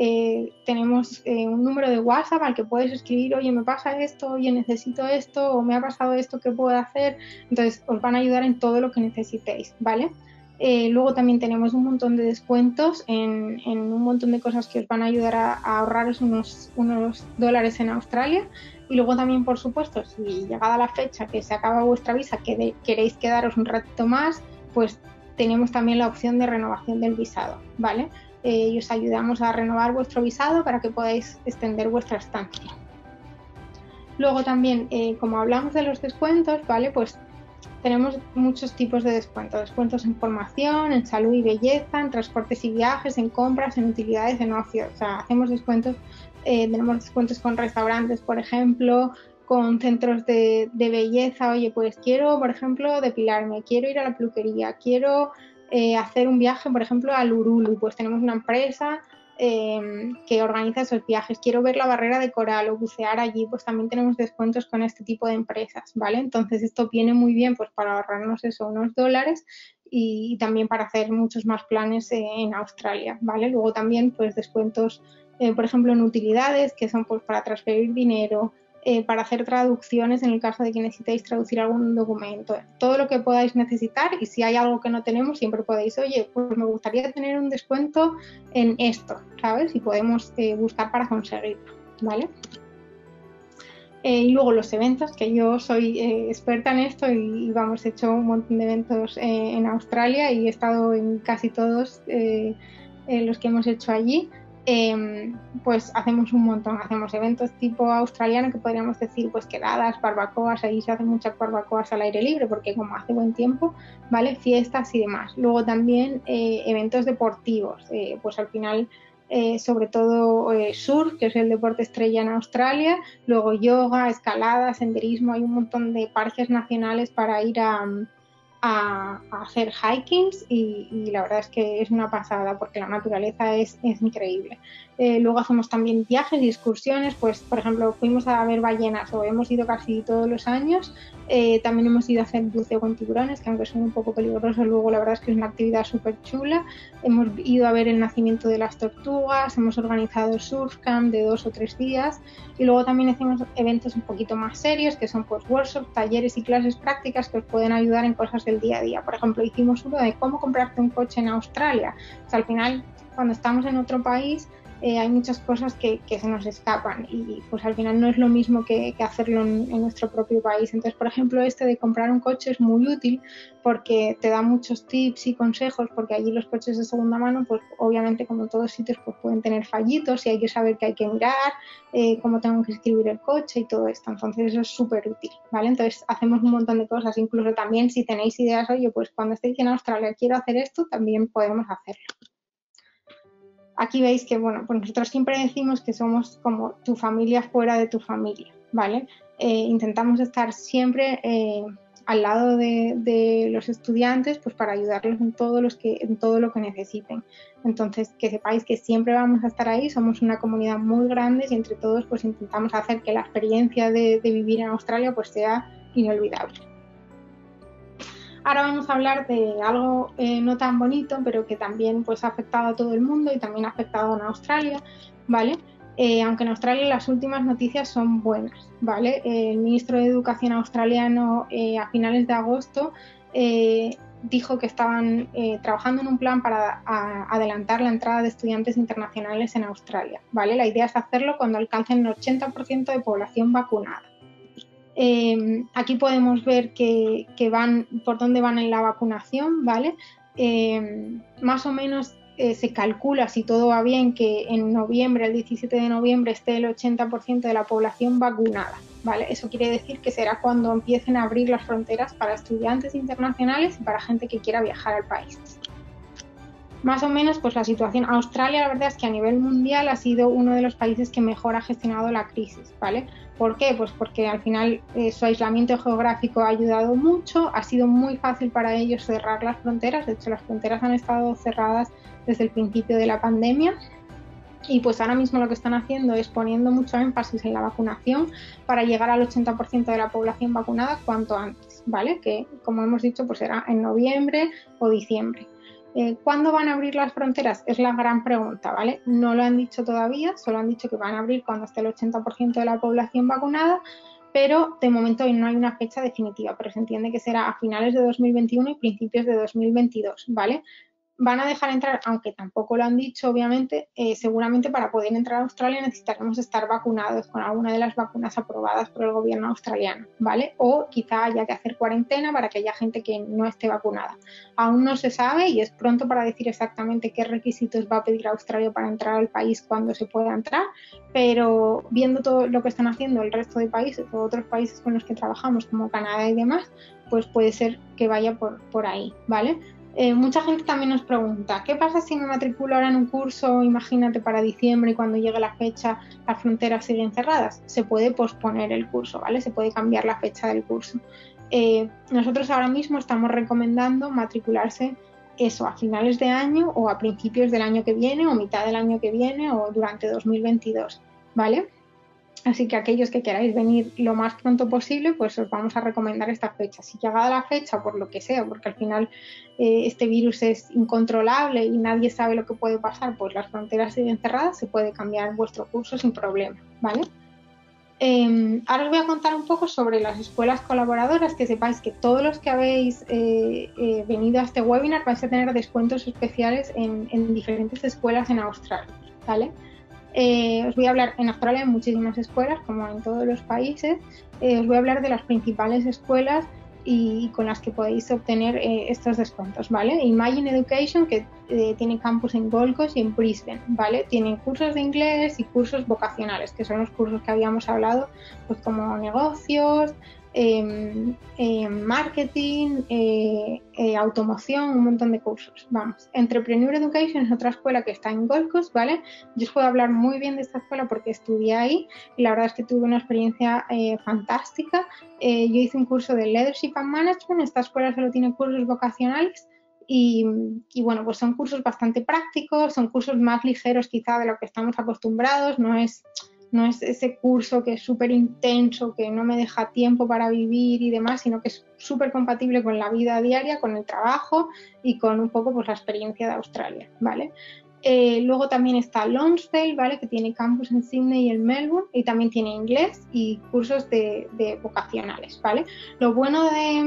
Tenemos un número de WhatsApp al que puedes escribir, oye, me pasa esto, oye, necesito esto, o me ha pasado esto, ¿qué puedo hacer? Entonces, os van a ayudar en todo lo que necesitéis, ¿vale? Luego también tenemos un montón de descuentos en un montón de cosas que os van a ayudar a ahorraros unos dólares en Australia. Y luego también, por supuesto, si llegada la fecha que se acaba vuestra visa, queréis quedaros un ratito más, pues tenemos también la opción de renovación del visado, ¿vale? Y os ayudamos a renovar vuestro visado para que podáis extender vuestra estancia. Luego también, como hablamos de los descuentos, ¿vale? Pues tenemos muchos tipos de descuentos. Descuentos en formación, en salud y belleza, en transportes y viajes, en compras, en utilidades, en ocio. O sea, hacemos descuentos, tenemos descuentos con restaurantes, por ejemplo, con centros de belleza. Oye, pues quiero, por ejemplo, depilarme, quiero ir a la peluquería, quiero hacer un viaje, por ejemplo, al Uluru. Pues tenemos una empresa que organiza esos viajes. Quiero ver la barrera de coral o bucear allí, pues también tenemos descuentos con este tipo de empresas, ¿vale? Entonces esto viene muy bien pues para ahorrarnos eso, unos dólares y también para hacer muchos más planes en Australia, ¿vale? Luego también pues descuentos, por ejemplo, en utilidades, que son pues para transferir dinero, para hacer traducciones en el caso de que necesitéis traducir algún documento, todo lo que podáis necesitar, y si hay algo que no tenemos siempre podéis, oye, pues me gustaría tener un descuento en esto, ¿sabes? Y podemos buscar para conseguirlo, ¿vale? Y luego los eventos, que yo soy experta en esto y vamos, he hecho un montón de eventos en Australia y he estado en casi todos los que hemos hecho allí. Pues hacemos un montón, hacemos eventos tipo australiano, que podríamos decir pues quedadas, barbacoas, ahí se hacen muchas barbacoas al aire libre porque como hace buen tiempo, ¿vale? Fiestas y demás. Luego también eventos deportivos, pues al final sobre todo surf, que es el deporte estrella en Australia, luego yoga, escalada, senderismo, hay un montón de parques nacionales para ir a hacer hikings y la verdad es que es una pasada porque la naturaleza es increíble. Luego hacemos también viajes y excursiones, pues por ejemplo fuimos a ver ballenas o hemos ido casi todos los años, también hemos ido a hacer buceo con tiburones, que aunque son un poco peligrosos, luego la verdad es que es una actividad súper chula. Hemos ido a ver el nacimiento de las tortugas, hemos organizado surf camp de 2 o 3 días y luego también hacemos eventos un poquito más serios que son pues workshops, talleres y clases prácticas que os pueden ayudar en cosas del día a día. Por ejemplo, hicimos uno de cómo comprarte un coche en Australia. O sea, al final, cuando estamos en otro país, hay muchas cosas que se nos escapan y pues al final no es lo mismo que hacerlo en nuestro propio país. Entonces, por ejemplo, este de comprar un coche es muy útil porque te da muchos tips y consejos, porque allí los coches de segunda mano, pues obviamente como en todos sitios, pues pueden tener fallitos y hay que saber qué hay que mirar, cómo tengo que escribir el coche y todo esto. Entonces eso es súper útil, ¿vale? Entonces hacemos un montón de cosas, incluso también si tenéis ideas, oye, pues cuando estéis en Australia quiero hacer esto, también podemos hacerlo. Aquí veis que, bueno, pues nosotros siempre decimos que somos como tu familia fuera de tu familia, ¿vale? Intentamos estar siempre al lado de los estudiantes, pues para ayudarlos en todo lo que necesiten. Entonces, que sepáis que siempre vamos a estar ahí, somos una comunidad muy grande y entre todos pues intentamos hacer que la experiencia de vivir en Australia pues sea inolvidable. Ahora vamos a hablar de algo no tan bonito, pero que también pues, ha afectado a todo el mundo y también ha afectado a Australia, ¿vale? Aunque en Australia las últimas noticias son buenas, ¿vale? El ministro de Educación australiano a finales de agosto dijo que estaban trabajando en un plan para adelantar la entrada de estudiantes internacionales en Australia, ¿vale? La idea es hacerlo cuando alcancen el 80% de población vacunada. Aquí podemos ver que van por dónde van en la vacunación, ¿vale? Más o menos se calcula, si todo va bien, que en noviembre, el 17 de noviembre, esté el 80% de la población vacunada, ¿vale? Eso quiere decir que será cuando empiecen a abrir las fronteras para estudiantes internacionales y para gente que quiera viajar al país. Más o menos, pues la situación. Australia, la verdad es que a nivel mundial ha sido uno de los países que mejor ha gestionado la crisis, ¿vale? ¿Por qué? Pues porque al final su aislamiento geográfico ha ayudado mucho, ha sido muy fácil para ellos cerrar las fronteras, de hecho las fronteras han estado cerradas desde el principio de la pandemia. Y pues ahora mismo lo que están haciendo es poniendo mucho énfasis en la vacunación para llegar al 80% de la población vacunada cuanto antes, ¿vale? Que como hemos dicho, pues será en noviembre o diciembre. ¿Cuándo van a abrir las fronteras? Es la gran pregunta, ¿vale? No lo han dicho todavía, solo han dicho que van a abrir cuando esté el 80% de la población vacunada, pero de momento no hay una fecha definitiva, pero se entiende que será a finales de 2021 y principios de 2022, ¿vale? Van a dejar entrar, aunque tampoco lo han dicho, obviamente, seguramente para poder entrar a Australia necesitaremos estar vacunados con alguna de las vacunas aprobadas por el gobierno australiano, ¿vale? O quizá haya que hacer cuarentena para que haya gente que no esté vacunada. Aún no se sabe y es pronto para decir exactamente qué requisitos va a pedir Australia para entrar al país cuando se pueda entrar, pero viendo todo lo que están haciendo el resto de países o otros países con los que trabajamos, como Canadá y demás, pues puede ser que vaya por ahí, ¿vale? Mucha gente también nos pregunta, ¿qué pasa si me matriculo ahora en un curso, imagínate para diciembre y cuando llegue la fecha las fronteras siguen cerradas? Se puede posponer el curso, ¿vale? Se puede cambiar la fecha del curso. Nosotros ahora mismo estamos recomendando matricularse eso a finales de año o a principios del año que viene o mitad del año que viene o durante 2022, ¿vale? Así que aquellos que queráis venir lo más pronto posible, pues os vamos a recomendar esta fecha. Si llegada la fecha, por lo que sea, porque al final este virus es incontrolable y nadie sabe lo que puede pasar, pues las fronteras siguen cerradas, se puede cambiar vuestro curso sin problema, ¿vale? Ahora os voy a contar un poco sobre las escuelas colaboradoras, que sepáis que todos los que habéis venido a este webinar vais a tener descuentos especiales en diferentes escuelas en Australia, ¿vale? Os voy a hablar, en Australia hay muchísimas escuelas, como en todos los países. Os voy a hablar de las principales escuelas y con las que podéis obtener estos descuentos, ¿vale? Imagine Education, que tiene campus en Gold Coast y en Brisbane, ¿vale? Tienen cursos de inglés y cursos vocacionales, que son los cursos que habíamos hablado, pues como negocios, marketing, automoción, un montón de cursos. Vamos, Entrepreneur Education es otra escuela que está en Gold Coast, ¿vale? Yo os puedo hablar muy bien de esta escuela porque estudié ahí y la verdad es que tuve una experiencia fantástica. Yo hice un curso de Leadership and Management. Esta escuela solo tiene cursos vocacionales y bueno, pues son cursos bastante prácticos, son cursos más ligeros quizá de lo que estamos acostumbrados, no es ese curso que es súper intenso, que no me deja tiempo para vivir y demás, sino que es súper compatible con la vida diaria, con el trabajo y con un poco pues la experiencia de Australia, ¿vale? Luego también está Lonsdale, ¿vale? Que tiene campus en Sydney y en Melbourne y también tiene inglés y cursos de vocacionales, ¿vale? Lo bueno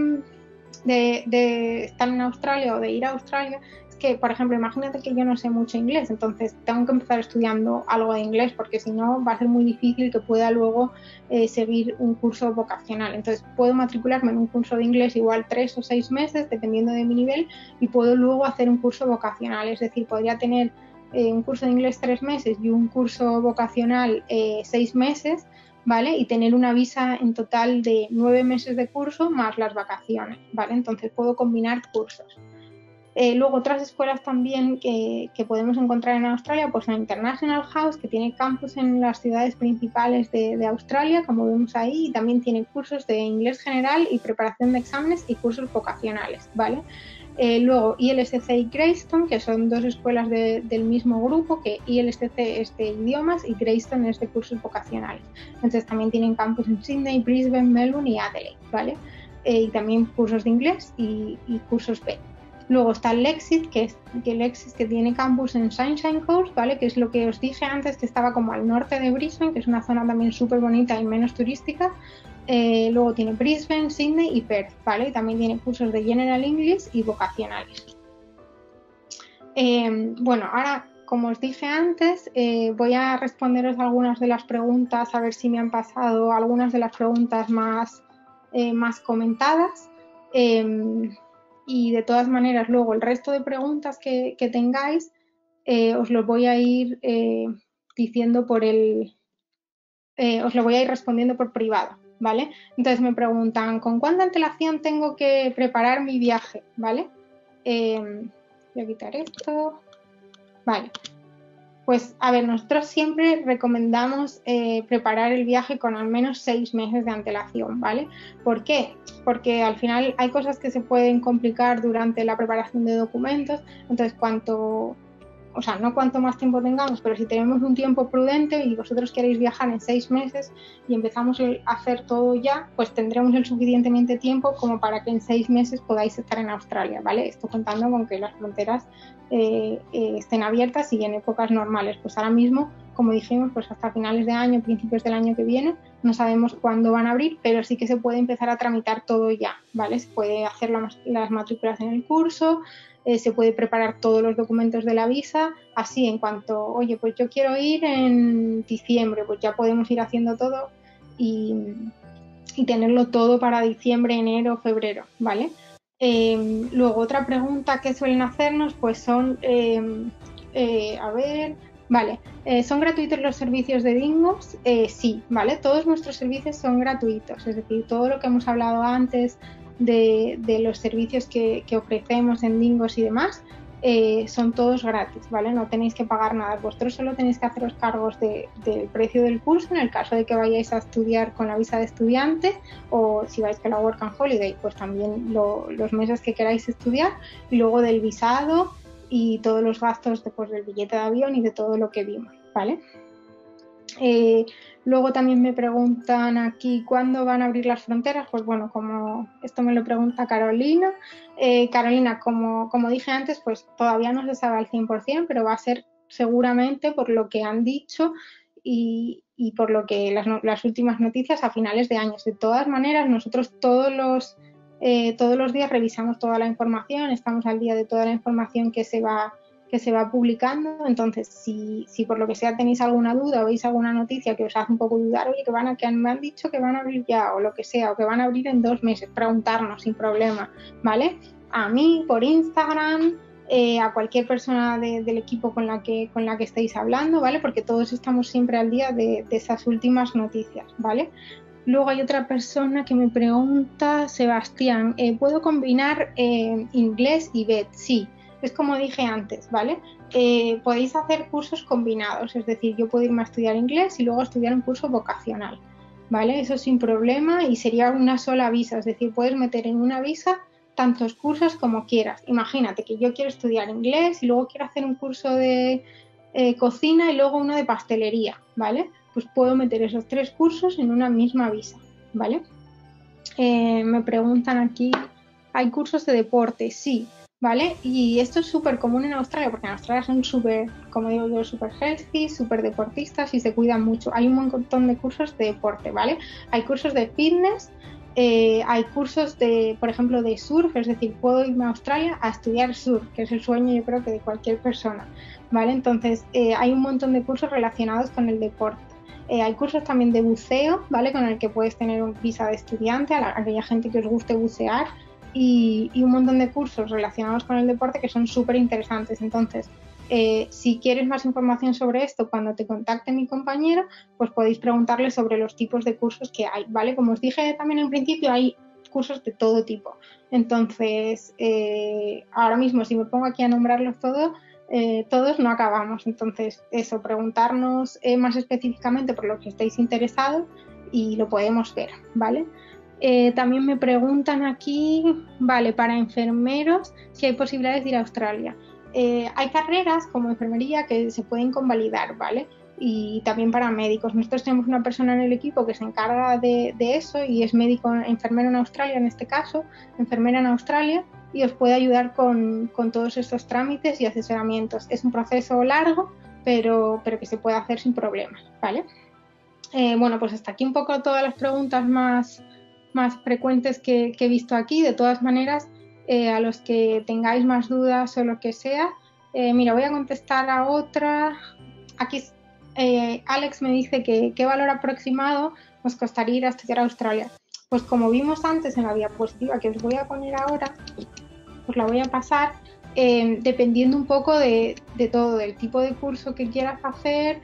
de estar en Australia o de ir a Australia es que, por ejemplo, imagínate que yo no sé mucho inglés, entonces tengo que empezar estudiando algo de inglés porque si no va a ser muy difícil que pueda luego seguir un curso vocacional. Entonces puedo matricularme en un curso de inglés igual 3 o 6 meses, dependiendo de mi nivel, y puedo luego hacer un curso vocacional, es decir, podría tener un curso de inglés 3 meses y un curso vocacional 6 meses, ¿vale? Y tener una visa en total de 9 meses de curso más las vacaciones, ¿vale? Entonces puedo combinar cursos. Luego otras escuelas también que podemos encontrar en Australia, pues la International House, que tiene campus en las ciudades principales de Australia, como vemos ahí, y también tiene cursos de inglés general y preparación de exámenes y cursos vocacionales, ¿vale? Luego ILSC y Greystone, que son dos escuelas del mismo grupo, que ILSC es de idiomas y Greystone es de cursos vocacionales. Entonces también tienen campus en Sydney, Brisbane, Melbourne y Adelaide, ¿vale? Y también cursos de inglés y cursos B. Luego está Lexit, que tiene campus en Sunshine Coast, ¿vale? Que es lo que os dije antes, que estaba como al norte de Brisbane, que es una zona también súper bonita y menos turística. Luego tiene Brisbane, Sydney y Perth, ¿vale? Y también tiene cursos de General English y vocacionales. Bueno, ahora, como os dije antes, voy a responderos algunas de las preguntas, a ver si me han pasado algunas de las preguntas más comentadas. Y de todas maneras, luego el resto de preguntas que tengáis, os los voy a ir diciendo os lo voy a ir respondiendo por privado, ¿vale? Entonces me preguntan, ¿con cuánta antelación tengo que preparar mi viaje? ¿Vale? Voy a quitar esto. Vale. Pues, a ver, nosotros siempre recomendamos preparar el viaje con al menos 6 meses de antelación, ¿vale? ¿Por qué? Porque al final hay cosas que se pueden complicar durante la preparación de documentos, entonces no cuanto más tiempo tengamos, pero si tenemos un tiempo prudente y vosotros queréis viajar en 6 meses y empezamos a hacer todo ya, pues tendremos el suficientemente tiempo como para que en 6 meses podáis estar en Australia, ¿vale? Esto contando con que las fronteras estén abiertas y en épocas normales. Pues ahora mismo como dijimos, pues hasta finales de año, principios del año que viene. No sabemos cuándo van a abrir, pero sí que se puede empezar a tramitar todo ya, ¿vale? Se puede hacer las matrículas en el curso, se puede preparar todos los documentos de la visa, así en cuanto, oye, pues yo quiero ir en diciembre, pues ya podemos ir haciendo todo y tenerlo todo para diciembre, enero, febrero, ¿vale? Luego, otra pregunta que suelen hacernos, pues son, a ver, vale, ¿son gratuitos los servicios de Dingos? Sí, ¿vale? Todos nuestros servicios son gratuitos, es decir, todo lo que hemos hablado antes de los servicios que ofrecemos en Dingos y demás, son todos gratis, ¿vale? No tenéis que pagar nada, vosotros solo tenéis que haceros cargos del precio del curso en el caso de que vayáis a estudiar con la visa de estudiante, o si vais con la Work and Holiday, pues también los meses que queráis estudiar, y luego del visado y todos los gastos pues, del billete de avión y de todo lo que vimos, ¿vale? Luego también me preguntan aquí cuándo van a abrir las fronteras. Pues bueno, como esto me lo pregunta Carolina. Carolina, como dije antes, pues todavía no se sabe al 100%, pero va a ser seguramente por lo que han dicho y por lo que las últimas noticias a finales de año. De todas maneras, nosotros todos los días revisamos toda la información, estamos al día de toda la información que se va publicando. Entonces, si por lo que sea tenéis alguna duda o veis alguna noticia que os hace un poco dudar, oye, que me han dicho que van a abrir ya, o lo que sea, o que van a abrir en 2 meses, preguntarnos sin problema, ¿vale? A mí, por Instagram, a cualquier persona del equipo con la que estéis hablando, ¿vale? Porque todos estamos siempre al día de esas últimas noticias, ¿vale? Luego hay otra persona que me pregunta, Sebastián, ¿puedo combinar inglés y BED? Sí. Es como dije antes, ¿vale? Podéis hacer cursos combinados, es decir, yo puedo irme a estudiar inglés y luego estudiar un curso vocacional, ¿vale? Eso sin problema y sería una sola visa, es decir, puedes meter en una visa tantos cursos como quieras. Imagínate que yo quiero estudiar inglés y luego quiero hacer un curso de cocina y luego uno de pastelería, ¿vale? Pues puedo meter esos 3 cursos en una misma visa, ¿vale? Me preguntan aquí, ¿hay cursos de deporte? Sí, ¿vale? Y esto es súper común en Australia, porque en Australia son súper, como digo yo, súper healthy, súper deportistas y se cuidan mucho. Hay un montón de cursos de deporte, ¿vale? Hay cursos de fitness, hay cursos de, por ejemplo, de surf, es decir, puedo irme a Australia a estudiar surf, que es el sueño yo creo que de cualquier persona, ¿vale? Entonces, hay un montón de cursos relacionados con el deporte. Hay cursos también de buceo, ¿vale? Con el que puedes tener un visa de estudiante a aquella gente que os guste bucear y un montón de cursos relacionados con el deporte que son súper interesantes. Entonces, si quieres más información sobre esto, cuando te contacte mi compañero, pues podéis preguntarle sobre los tipos de cursos que hay, ¿vale? Como os dije también en principio, hay cursos de todo tipo. Entonces, ahora mismo, si me pongo aquí a nombrarlos todos no acabamos. Entonces, eso, preguntarnos más específicamente por lo que estéis interesados y lo podemos ver, ¿vale? También me preguntan aquí, vale, para enfermeros, si hay posibilidades de ir a Australia. Hay carreras como enfermería que se pueden convalidar, ¿vale? Y también para médicos. Nosotros tenemos una persona en el equipo que se encarga de eso y es médico, enfermero en Australia en este caso, enfermera en Australia, y os puede ayudar con todos estos trámites y asesoramientos. Es un proceso largo, pero que se puede hacer sin problemas, ¿vale? Bueno, pues hasta aquí un poco todas las preguntas más frecuentes que he visto aquí. De todas maneras, a los que tengáis más dudas o lo que sea, mira, voy a contestar a otra. Aquí Alex me dice que qué valor aproximado nos costaría ir a estudiar a Australia. Pues como vimos antes en la diapositiva que os voy a poner ahora, pues la voy a pasar, dependiendo un poco de todo, del tipo de curso que quieras hacer,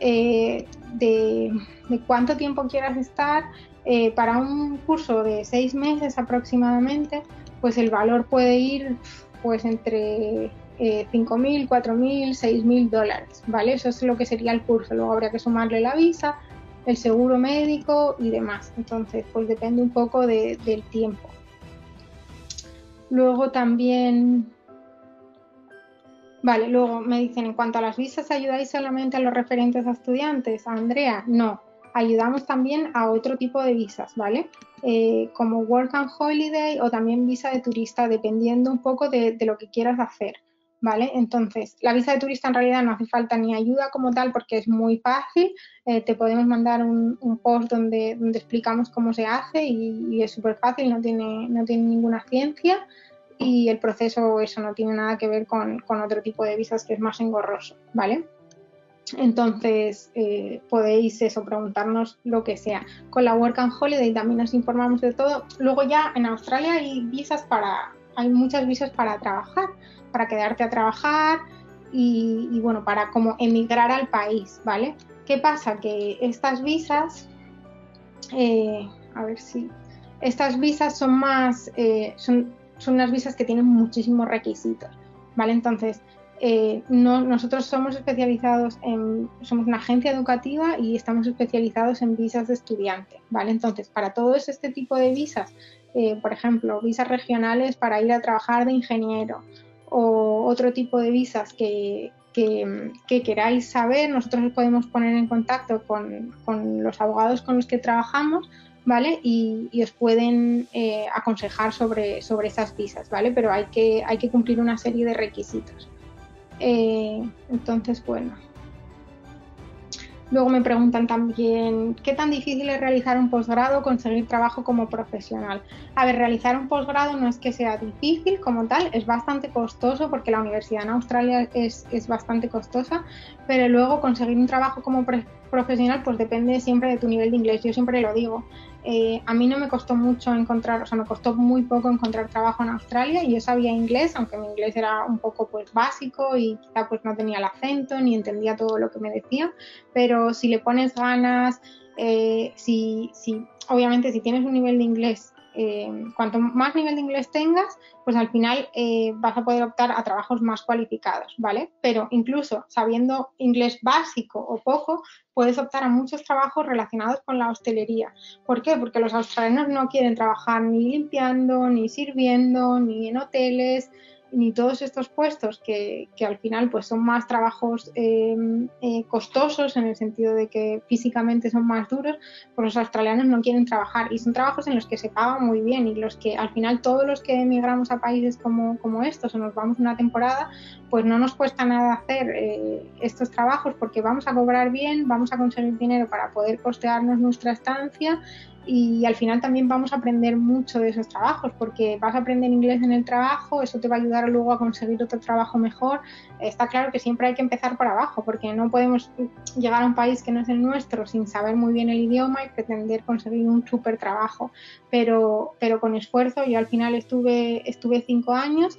de cuánto tiempo quieras estar. Para un curso de 6 meses aproximadamente, pues el valor puede ir pues entre 5.000, 4.000, 6.000 dólares, ¿vale? Eso es lo que sería el curso. Luego habría que sumarle la visa, el seguro médico y demás. Entonces, pues depende un poco del tiempo. Luego también, vale, luego me dicen, en cuanto a las visas, ¿ayudáis solamente a los referentes a estudiantes? Andrea, no, ayudamos también a otro tipo de visas, ¿vale? Como Work and Holiday o también visa de turista, dependiendo un poco de lo que quieras hacer, ¿vale? Entonces, la visa de turista en realidad no hace falta ni ayuda como tal porque es muy fácil. Te podemos mandar un post donde explicamos cómo se hace y es súper fácil, no tiene ninguna ciencia y el proceso eso no tiene nada que ver con otro tipo de visas que es más engorroso, ¿vale? Entonces podéis eso, preguntarnos lo que sea. Con la Work and Holiday también nos informamos de todo. Luego ya en Australia hay muchas visas para trabajar, para quedarte a trabajar y bueno, para como emigrar al país, ¿vale? ¿Qué pasa? Que estas visas, estas visas son más, son unas visas que tienen muchísimos requisitos, ¿vale? Entonces, nosotros somos somos una agencia educativa y estamos especializados en visas de estudiante, ¿vale? Entonces, para todos este tipo de visas, por ejemplo, visas regionales para ir a trabajar de ingeniero o otro tipo de visas que queráis saber, nosotros os podemos poner en contacto con los abogados con los que trabajamos, ¿vale? Y os pueden aconsejar sobre esas visas, ¿vale? Pero hay que cumplir una serie de requisitos. Entonces, bueno. Luego me preguntan también, ¿qué tan difícil es realizar un posgrado o conseguir trabajo como profesional? A ver, realizar un posgrado no es que sea difícil como tal, es bastante costoso porque la universidad en Australia es bastante costosa, pero luego conseguir un trabajo como profesional pues depende siempre de tu nivel de inglés. Yo siempre lo digo, a mí no me costó mucho me costó muy poco encontrar trabajo en Australia y yo sabía inglés, aunque mi inglés era un poco pues básico y quizá pues no tenía el acento ni entendía todo lo que me decían, pero si le pones ganas, obviamente si tienes un nivel de inglés, cuanto más nivel de inglés tengas, pues al final vas a poder optar a trabajos más cualificados, ¿vale? Pero incluso sabiendo inglés básico o poco, puedes optar a muchos trabajos relacionados con la hostelería. ¿Por qué? Porque los australianos no quieren trabajar ni limpiando, ni sirviendo, ni en hoteles, ni todos estos puestos que al final pues son más trabajos costosos en el sentido de que físicamente son más duros, pues los australianos no quieren trabajar y son trabajos en los que se pagan muy bien y los que al final todos los que emigramos a países como estos o nos vamos una temporada, pues no nos cuesta nada hacer estos trabajos porque vamos a cobrar bien, vamos a conseguir dinero para poder costearnos nuestra estancia y al final también vamos a aprender mucho de esos trabajos porque vas a aprender inglés en el trabajo, eso te va a ayudar luego a conseguir otro trabajo mejor. Está claro que siempre hay que empezar por abajo porque no podemos llegar a un país que no es el nuestro sin saber muy bien el idioma y pretender conseguir un súper trabajo, pero con esfuerzo. Yo al final estuve 5 años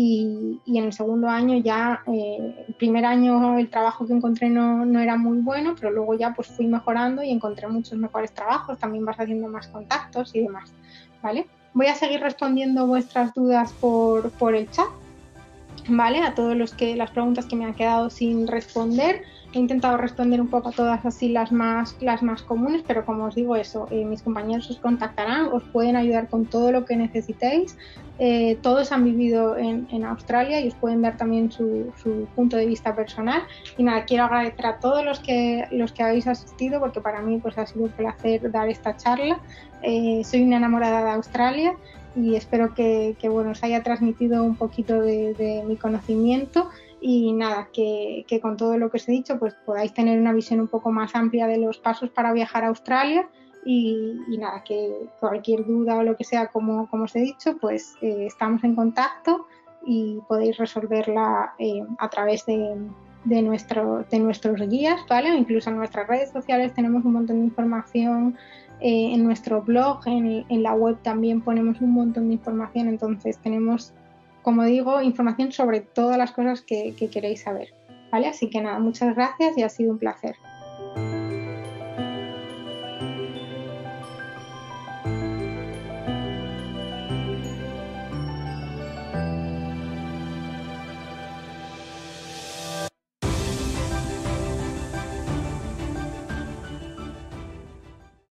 y en el segundo año ya, el primer año el trabajo que encontré no era muy bueno, pero luego ya pues fui mejorando y encontré muchos mejores trabajos, también vas haciendo más contactos y demás, ¿vale? Voy a seguir respondiendo vuestras dudas por el chat, ¿vale? A todos las preguntas que me han quedado sin responder. He intentado responder un poco a todas así las más comunes, pero como os digo eso, mis compañeros os contactarán, os pueden ayudar con todo lo que necesitéis. Todos han vivido en Australia y os pueden dar también su punto de vista personal. Y nada, quiero agradecer a todos los que habéis asistido porque para mí pues ha sido un placer dar esta charla. Soy una enamorada de Australia y espero que bueno, os haya transmitido un poquito de mi conocimiento y nada, que con todo lo que os he dicho pues podáis tener una visión un poco más amplia de los pasos para viajar a Australia y nada, que cualquier duda o lo que sea, como os he dicho, pues estamos en contacto y podéis resolverla a través de nuestros guías, ¿vale? O incluso en nuestras redes sociales tenemos un montón de información. En nuestro blog, en la web también ponemos un montón de información, entonces tenemos, como digo, información sobre todas las cosas que queréis saber, ¿vale? Así que nada, muchas gracias y ha sido un placer.